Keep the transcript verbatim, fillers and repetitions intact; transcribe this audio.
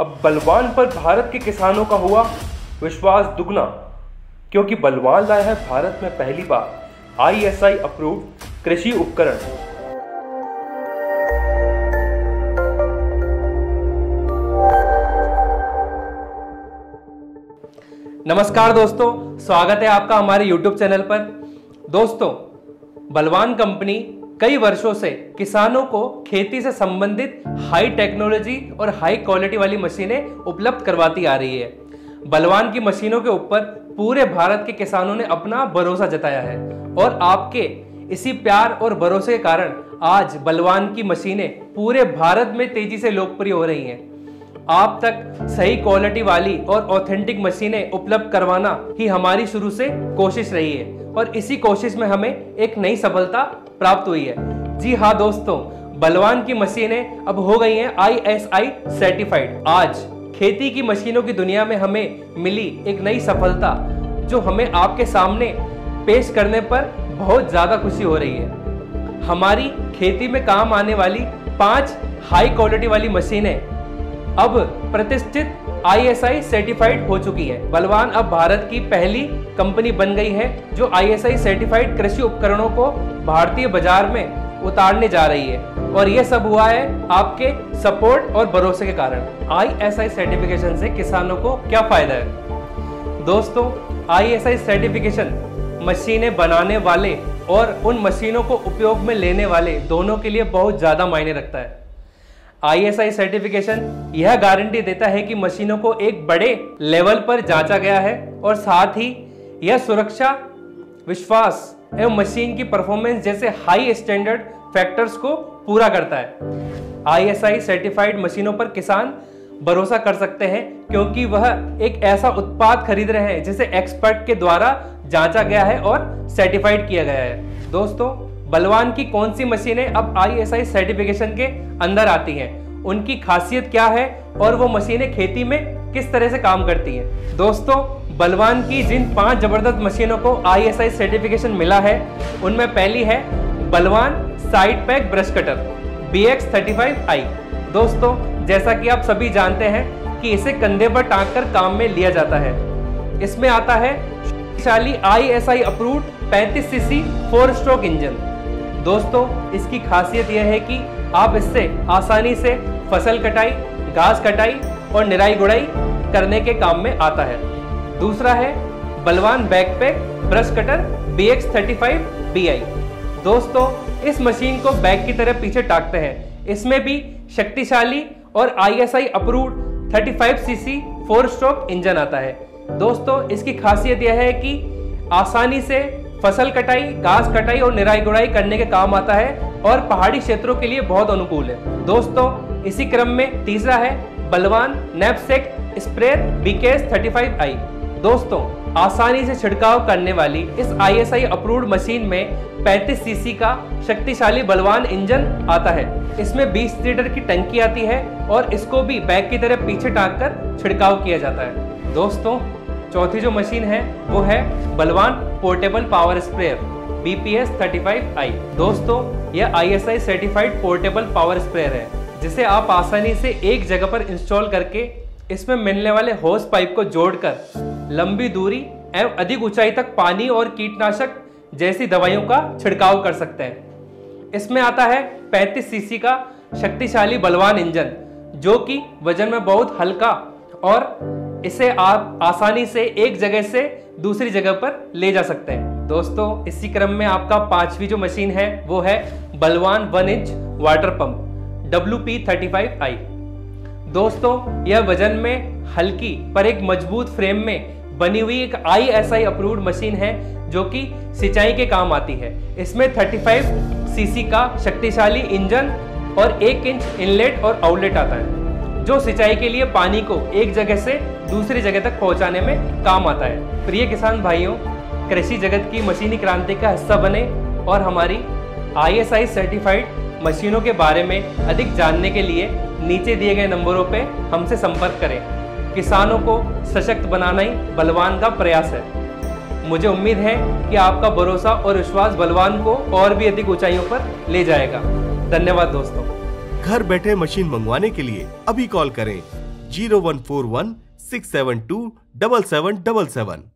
अब बलवान पर भारत के किसानों का हुआ विश्वास दुगना, क्योंकि बलवान लाया है भारत में पहली बार आई एस आई अप्रूव्ड कृषि उपकरण। नमस्कार दोस्तों, स्वागत है आपका हमारे यूट्यूब चैनल पर। दोस्तों, बलवान कंपनी कई वर्षों से किसानों को खेती से संबंधित हाई टेक्नोलॉजी और हाई क्वालिटी वाली मशीनें उपलब्ध करवाती आ रही है। बलवान की मशीनों के ऊपर पूरे भारत के किसानों ने अपना भरोसा जताया है और आपके इसी प्यार और भरोसे के कारण आज बलवान की मशीनें पूरे भारत में तेजी से लोकप्रिय हो रही हैं। आप तक सही क्वालिटी वाली और ऑथेंटिक मशीनें उपलब्ध करवाना ही हमारी शुरू से कोशिश रही है और इसी कोशिश में हमें एक नई सफलता प्राप्त हुई है। जी हाँ दोस्तों, बलवान की मशीनें अब हो गई हैं आई एस आई सर्टिफाइड। आज खेती की मशीनों की दुनिया में हमें मिली एक नई सफलता जो हमें आपके सामने पेश करने पर बहुत ज्यादा खुशी हो रही है। हमारी खेती में काम आने वाली पांच हाई क्वालिटी वाली मशीनें अब प्रतिष्ठित आई एस आई सर्टिफाइड हो चुकी है। बलवान अब भारत की पहली कंपनी बन गई है जो आई एस आई सर्टिफाइड कृषि उपकरणों को भारतीय बाजार में उतारने जा रही है और यह सब हुआ है आपके सपोर्ट और भरोसे के कारण। आई एस आई सर्टिफिकेशन से किसानों को क्या फायदा है? दोस्तों, आई एस आई सर्टिफिकेशन मशीनें बनाने वाले और उन मशीनों को उपयोग में लेने वाले दोनों के लिए बहुत ज्यादा मायने रखता है। आई एस आई सर्टिफिकेशन यह गारंटी देता है कि मशीनों को एक बड़े लेवल पर जांचा गया है और साथ ही यह सुरक्षा, विश्वास एवं मशीन की परफॉर्मेंस जैसे हाई स्टैंडर्ड फैक्टर्स को पूरा करता है। आई एस आई सर्टिफाइड मशीनों पर किसान भरोसा कर सकते हैं क्योंकि वह एक ऐसा उत्पाद खरीद रहे हैं जिसे एक्सपर्ट के द्वारा जांचा गया है और सर्टिफाइड किया गया है। दोस्तों, बलवान की कौन सी मशीनें अब आई एस आई सर्टिफिकेशन के अंदर आती हैं, उनकी खासियत क्या है और वो मशीनें खेती में किस तरह से काम करती हैं? दोस्तों, बलवान की जिन पांच जबरदस्त मशीनों को आई एस आई सर्टिफिकेशन मिला है उनमें पहली है Balwan side pack brush cutter B X thirty five I. दोस्तों, जैसा कि आप सभी जानते हैं कि इसे कंधे पर टांग कर काम में लिया जाता है। इसमें आता है शक्तिशाली आई एस आई अप्रूव्ड पैंतीस C C four stroke engine. दोस्तों, इसकी खासियत यह है कि आप इससे आसानी से फसल कटाई, घास कटाई और निराई गुड़ाई करने के काम में आता है। दूसरा है Balwan backpack brush cutter B X thirty five B I. दोस्तों, इस मशीन को बैग की तरह पीछे टाकते हैं। इसमें भी शक्तिशाली और I S I approved thirty five C C four stroke engine आता है। दोस्तों, इसकी खासियत यह है कि आसानी से फसल कटाई, घास कटाई और निराई गुड़ाई करने के काम आता है और पहाड़ी क्षेत्रों के लिए बहुत अनुकूल है। दोस्तों, इसी क्रम में तीसरा है Balwan knapsack sprayer B K S thirty five I. दोस्तों, आसानी से छिड़काव करने वाली इस आई एस आई अप्रूव्ड मशीन में पैंतीस सी सी का शक्तिशाली बलवान इंजन आता है। इसमें बीस लीटर की टंकी आती है और इसको भी बैग की तरह पीछे टांग कर छिड़काव किया जाता है। दोस्तों, चौथी जो मशीन है वो है Balwan portable power sprayer B P S thirty five I. दोस्तों, यह I S I certified portable power sprayer है जिसे आप आसानी से एक जगह पर इंस्टॉल करके इसमें मिलने वाले होस पाइप को जोड़कर लंबी दूरी एवं अधिक ऊंचाई तक पानी और कीटनाशक जैसी दवाइयों का छिड़काव कर सकते हैं। इसमें आता है पैंतीस सी सी का शक्तिशाली बलवान इंजन जो कि वजन में बहुत हल्का और इसे आप आसानी से एक जगह से दूसरी जगह पर ले जा सकते हैं। दोस्तों, इसी क्रम में आपका पांचवी जो मशीन है वो है Balwan one inch water pump W P thirty five I. दोस्तों, यह वजन में हल्की पर एक मजबूत फ्रेम में बनी हुई एक आई एस आई अप्रूव्ड मशीन है जो कि सिंचाई के काम आती है। इसमें थर्टी फाइव सी सी का शक्तिशाली इंजन और एक इंच इनलेट और आउटलेट आता है जो सिंचाई के लिए पानी को एक जगह से दूसरी जगह तक पहुंचाने में काम आता है। प्रिय किसान भाइयों, कृषि जगत की मशीनी क्रांति का हिस्सा बने और हमारी आई एस आई सर्टिफाइड मशीनों के बारे में अधिक जानने के लिए नीचे दिए गए नंबरों पे हमसे संपर्क करें। किसानों को सशक्त बनाना ही बलवान का प्रयास है। मुझे उम्मीद है कि आपका भरोसा और विश्वास बलवान को और भी अधिक ऊंचाइयों पर ले जाएगा। धन्यवाद दोस्तों। घर बैठे मशीन मंगवाने के लिए अभी कॉल करें zero one four one six seven two double seven double seven.